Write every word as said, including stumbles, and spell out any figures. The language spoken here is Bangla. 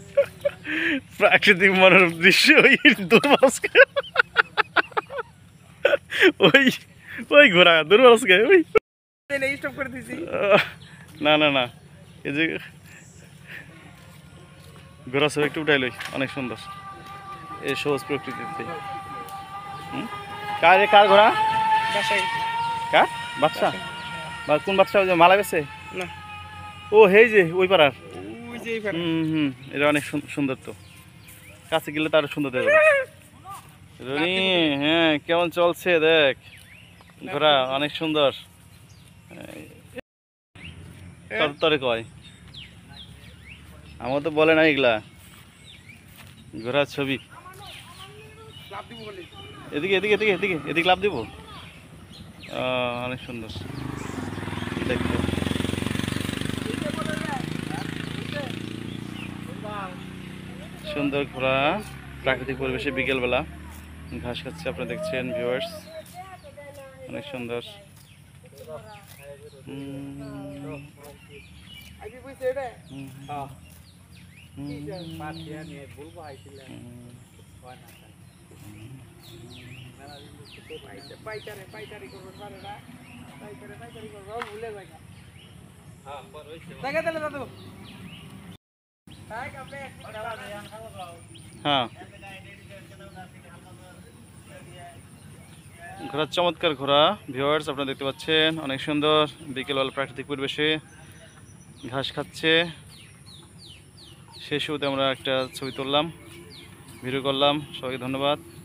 প্রাকৃতিক মনোরম দৃশ্য ওই দুর্বাসকে ওই ওই ঘোড়া দুর্বাসকে ওই স্টপ করে দিছি। না না না এই যে ঘোড়া সব একটু উঠাই লই, অনেক সুন্দর এই সবুজ প্রকৃতিতে। কার কার ঘোড়া? বাসাই কার বাচ্চা? বা কোন বাচ্চা? ওই যে মালা গেছে না, ও হেই যে ওই পাড়ার। ওই যে এই পারে। হুম হুম এটা অনেক সুন্দর, তো কাছে গেলে তার সুন্দর দেখা যাবে। রনি হ্যাঁ কেমন চলছে দেখ ঘোড়া, অনেক সুন্দর। তোর তরে কয় আমার তো বলে না এগুলা ঘোড়ার ছবি। লাভ দিব বলে এদিকে এদিকে এদিকে এদিকে এদিকে লাভ দিব। অনেক সুন্দর দেখতে। সুন্দর ঘোড়া প্রাকৃতিক পরিবেশে বিকেলবেলা ঘাস খাচ্ছে, আপনারা দেখছেন ভিউয়ার্স, অনেক সুন্দর। হ্যাঁ ঘোড়ার চমৎকার ঘোড়া ভিউয়ার্স, আপনারা দেখতে পাচ্ছেন অনেক সুন্দর বিকেলবেলা প্রাকৃতিক পরিবেশে ঘাস খাচ্ছে। সেই শুরুতে আমরা একটা ছবি তুললাম, ভিডিও করলাম। সবাইকে ধন্যবাদ।